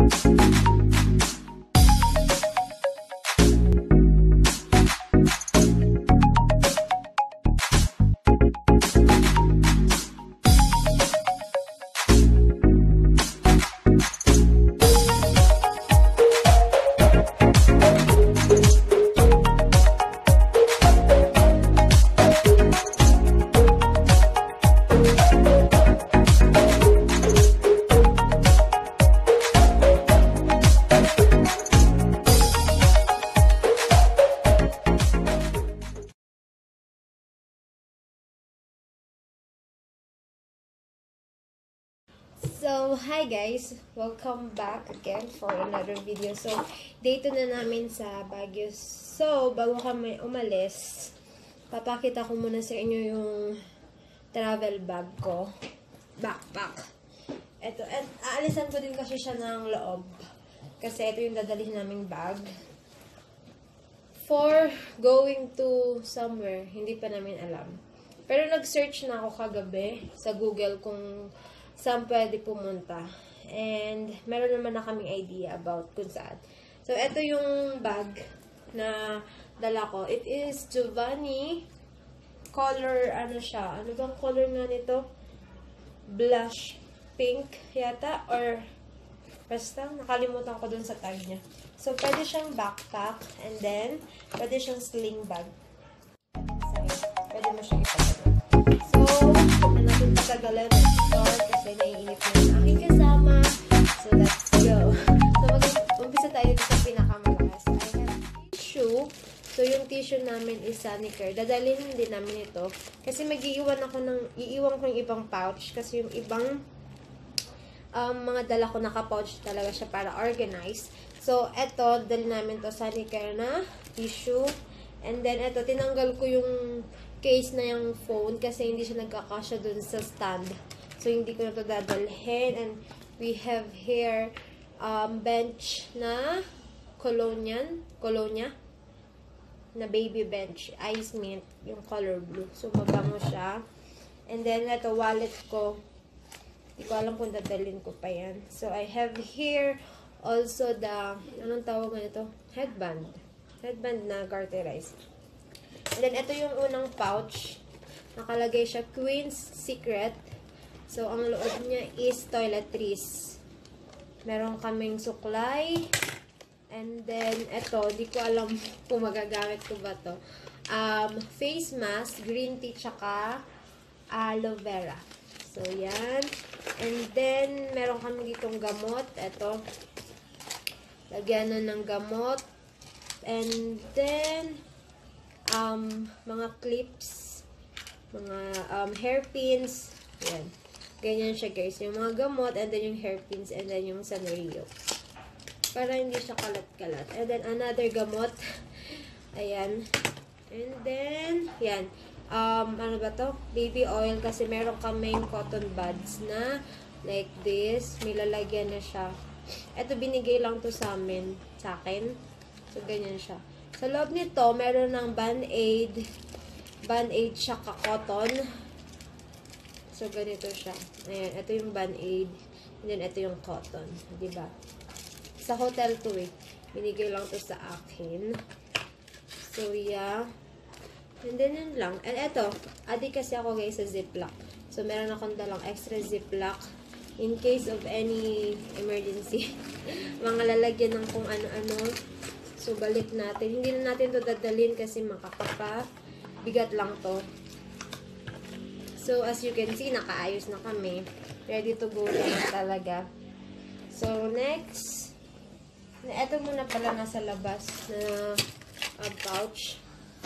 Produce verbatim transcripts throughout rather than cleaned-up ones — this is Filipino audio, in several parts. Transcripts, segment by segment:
So, hi guys! Welcome back again for another video. So, day two na namin sa Baguio. So, bago kami umalis, papakita ko muna sa inyo yung travel bag ko. Backpack. Ito, at aalisan ko din kasi siya ng loob. Kasi ito yung dadalhin naming bag. For going to somewhere, hindi pa namin alam. Pero nag-search na ako kagabi sa Google kung saan pwede pumunta. And meron naman na kaming idea about kung saan. So, ito yung bag na dala ko. It is Giovanni color, ano siya? Ano bang color nga nito? Blush pink yata? Or basta, nakalimutan ko dun sa tag niya. So, pwede siyang backpack. And then, pwede siyang sling bag. So, pwede mo siyang ipagano. So, huwag na natin patagalan. Start kasi naiinip na yung aking kasama. So, let's go. So, mag-umpisa tayo dito sa pinakamalakas. I have tissue. So, yung tissue namin is Sanicare. Dadalhin din namin ito. Kasi mag-iiwan ako ng, iiwan ko yung ibang pouch. Kasi yung ibang um, mga dala ko naka-pouch talaga siya para organize. So, eto, dali namin to Sanicare na tissue. And then, eto, tinanggal ko yung case na yung phone kasi hindi siya nagkakasya dun sa stand. So, hindi ko na ito dadalhin. And we have here um, bench na colonian, colonia na baby bench. Ice mint, yung color blue. So, mabango siya. And then, ito, wallet ko. Hindi ko alam kung dadalhin ko pa yan. So, I have here also the, anong tawag nga ito? Headband. Headband na garterized. And then, ito yung unang pouch. Nakalagay siya, Queen's Secret. So, ang loob niya is toiletries. Meron kaming suklay. And then, ito, di ko alam kung magagamit ko ba to. Um, face mask, green tea, tsaka aloe vera. So, yan. And then, meron kami ditong gamot. Ito. Lagyan na ng gamot. And then, um, mga clips, mga um, hairpins. Yan. Ganyan siya, guys. Yung mga gamot, and then yung hairpins, and then yung sanrio. Para hindi siya kalat-kalat. And then, another gamot. Ayan. And then, yan. Um, ano ba to? Baby oil. Kasi meron kaming cotton buds na like this. May lalagyan na siya. Ito, binigay lang to sa amin. Sa akin. So, ganyan siya. Sa loob nito, meron ng Band-Aid. Band-Aid siya ka-cotton. So, ganito siya. Ayan. Ito yung Band-Aid. And then, ito yung cotton. Diba? Sa hotel to eh. Binigay lang to sa akin. So, yeah. And then, yun lang. And ito, adi kasi ako guys sa ziplock. So, meron akong dalang extra ziplock in case of any emergency. Mga lalagyan ng kung ano-ano. So, balik natin. Hindi na natin to dadalhin kasi makakapa. Bigat lang to. So, as you can see, nakaayos na kami. Ready to go na talaga. So, next. Ito muna pala nasa labas na uh, pouch.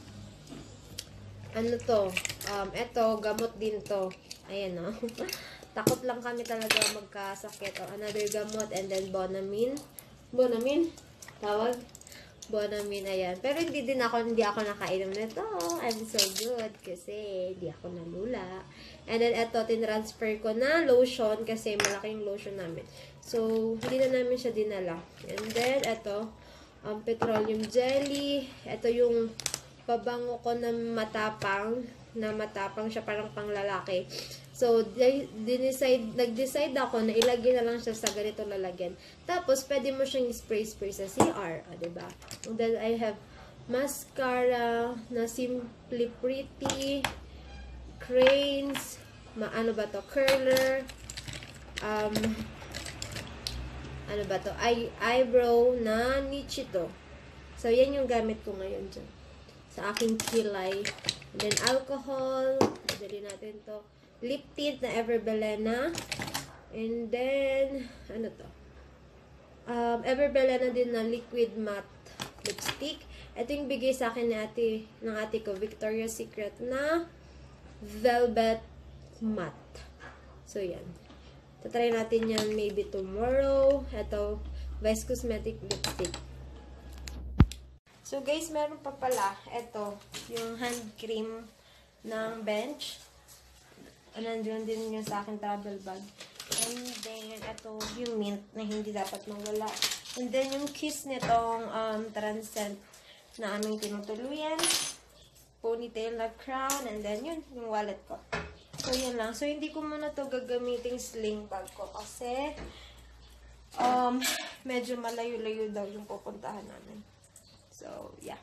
Ano to? Um, ito, gamot din to. Ayan o. Takot lang kami talaga magkasakit. O, another gamot and then Bonamine. Bonamine? Tawag? Bonamine, ayan. Pero hindi din ako, hindi ako nakainom nito. I'm so good kasi hindi ako nalula. And then, ito, tinransfer ko na lotion kasi malaking lotion namin. So, hindi na namin siya dinala. And then, ito, um, petroleum jelly. Ito yung pabango ko na matapang. Na matapang siya, parang panglalaki. So, dinicide, nag-decide ako na ilagay na lang siya sa ganito lalagyan. Tapos, pwede mo siyang spray-spray sa C R, o, diba? And then, I have mascara na Simply Pretty, cranes, ma ano ba to, curler, um, ano ba to, eye, eyebrow na Nichito. So, yan yung gamit ko ngayon dyan. Sa aking kilay. And then, alcohol. Dali natin to. Lip tint na Everbelena. And then, ano to? Um, Everbelena din na liquid matte lipstick. Ito yung bigay sa akin ni ate, ng ate ko, Victoria's Secret na velvet matte. So, yan. Tatry natin yan maybe tomorrow. Ito, Vice Cosmetic lipstick. So, guys, meron pa pala. Ito, yung hand cream ng Bench. Nandiyon din yung sa akin travel bag. And then, ito, yung mint na hindi dapat mawala. And then, yung kiss nitong um, transcend na aming tinutuluyan. Ponytail na crown. And then, yun, yung wallet ko. So, yun lang. So, hindi ko muna to gagamiting sling bag ko. Kasi, um, medyo malayo-layo daw yung pupuntahan namin. So, yeah.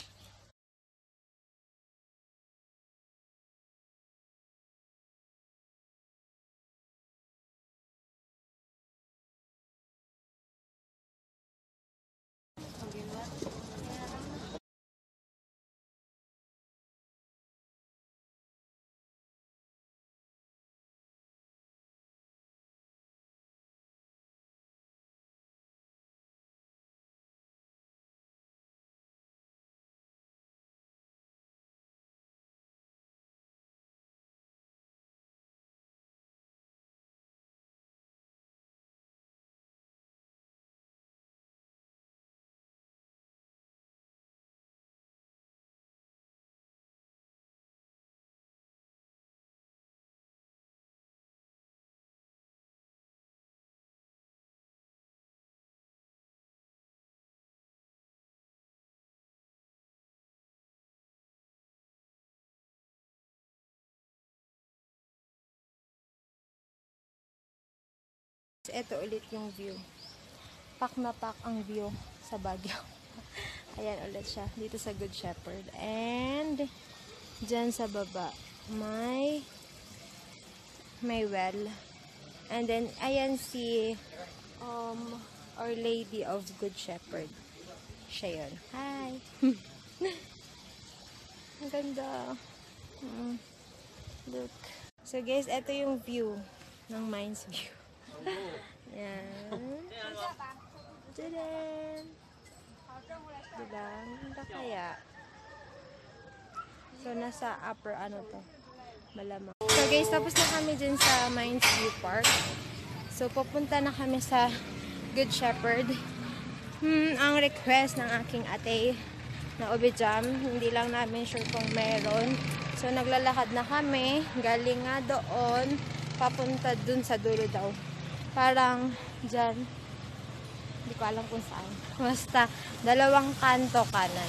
Ito ulit yung view. Pak na pak ang view sa Baguio. Ayan ulit siya. Dito sa Good Shepherd. And, dyan sa baba, may may well. And then, ayan si um, Our Lady of Good Shepherd. Siya yun. Hi! Ang ganda. Mm. Look. So guys, ito yung view ng Mines View. Yan. Tadaan! Diba? Ganda kaya. So, nasa upper ano to. Malamang. So guys, tapos na kami dyan sa Mines View Park. So, pupunta na kami sa Good Shepherd. Hmm, ang request ng aking ate na ube jam, hindi lang namin sure kung meron. So, naglalakad na kami. Galing nga doon. Papunta dun sa dulo daw. Parang dyan. Hindi ko alam kung saan. Basta, dalawang kanto kanan.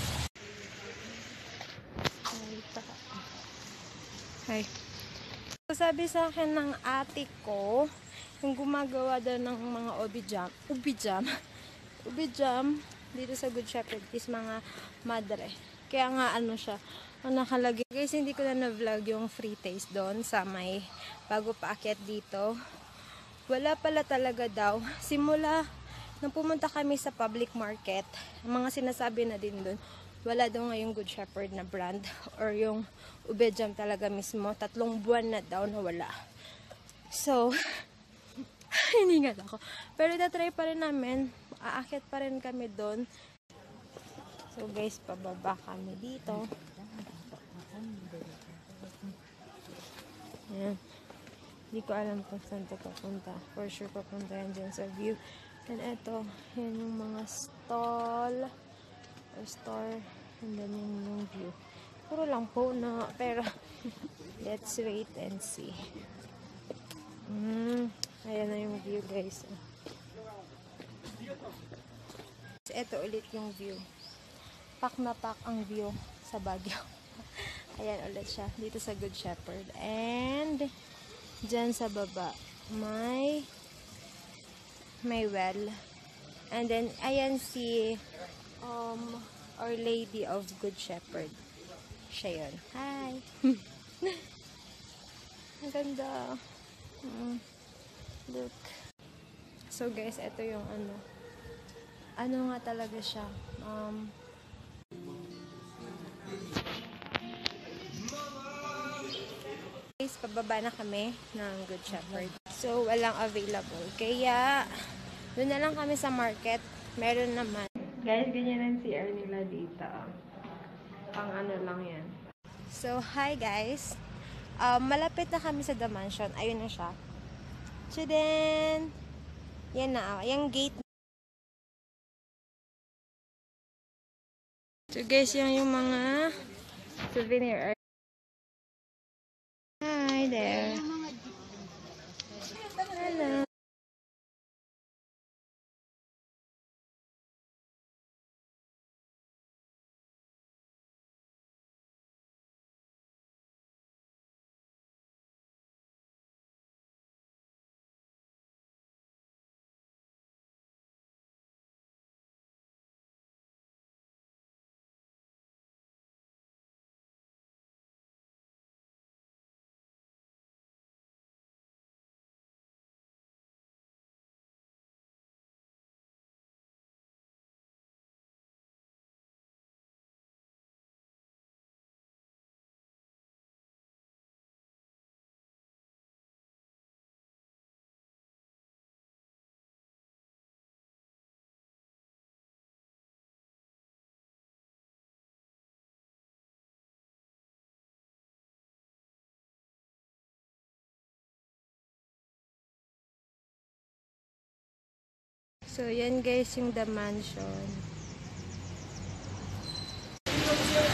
Hi. So, sabi sa akin ng ate ko, yung gumagawa daw ng mga ubi jam, ubi jam, ubi jam, dito sa Good Shepherd is mga madre. Kaya nga ano siya, ang nakalagay. Guys, hindi ko na na-vlog yung free taste doon sa may bago paakyat dito. Wala pala talaga daw. Simula nang pumunta kami sa public market, ang mga sinasabi na din doon, wala daw ngayong Good Shepherd na brand or yung ube jam talaga mismo. Tatlong buwan na daw na wala. So, hindi nga ako. Pero itatry pa rin namin. Aakyat pa rin kami doon. So guys, pababa kami dito. Ayan. Hindi ko alam kung saan ito papunta. For sure papunta yan dyan sa view. And eto, yan yung mga stall or store. And then yun yung view. Puro lang po na. Pero, let's wait and see. Hmm. Ayan na yung view guys. Ito ulit yung view. Pak na pak ang view sa Baguio. Ayan ulit siya. Dito sa Good Shepherd. And, dyan sa baba, may, may well. And then, ayan si, um, Our Lady of Good Shepherd. Siya yun. Hi! Ang ganda. Mm. Look. So guys, ito yung ano. Ano nga talaga siya. Um, guys, pababa na kami ng Good Shepherd. So, walang available. Kaya, doon na lang kami sa market. Meron naman. Guys, ganyan ang C R nila dito. Pang ano lang yan. So, hi guys. Um, malapit na kami sa The Mansion. Ayun na siya. So then, yan na. Yung gate. So guys, yan yung mga souvenir. Hi there. Hello. So, yan guys yung The Mansion.